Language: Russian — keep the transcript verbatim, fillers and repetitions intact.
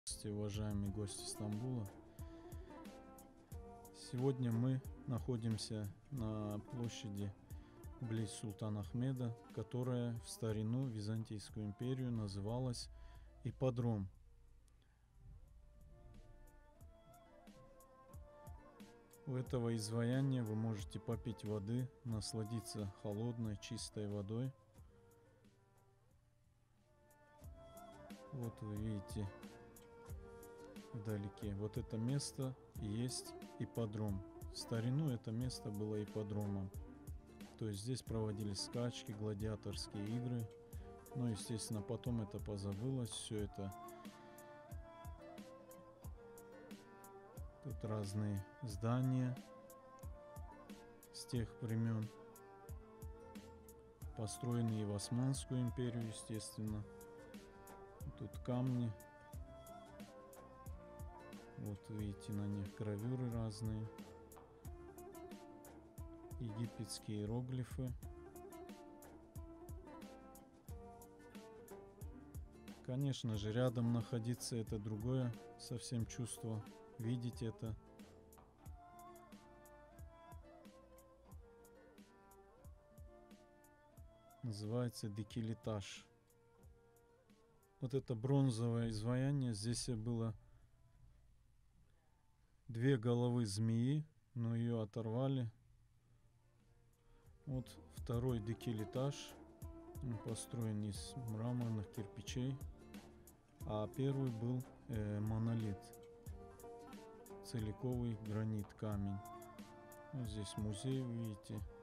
Здравствуйте, уважаемые гости Стамбула. Сегодня мы находимся на площади близ Султана Ахмеда, которая в старину Византийскую империю называлась Ипподром. У этого изваяния вы можете попить воды, насладиться холодной, чистой водой. Вот вы видите вдалеке. Вот это место и есть ипподром. В старину это место было ипподромом. То есть здесь проводились скачки, гладиаторские игры. Но, естественно, потом это позабылось. Все это. Тут разные здания с тех времен. Построенные в Османскую империю, естественно. Тут камни. Вот видите, на них гравюры разные. Египетские иероглифы. Конечно же, рядом находиться — это другое совсем чувство. Видеть это. Называется Дикилитаж. Вот это бронзовое изваяние. Здесь было две головы змеи, но ее оторвали. Вот второй Дикилитаж. Он построен из мраморных кирпичей. А первый был э, монолит. Целиковый гранит, камень. Вот здесь музей, вы видите.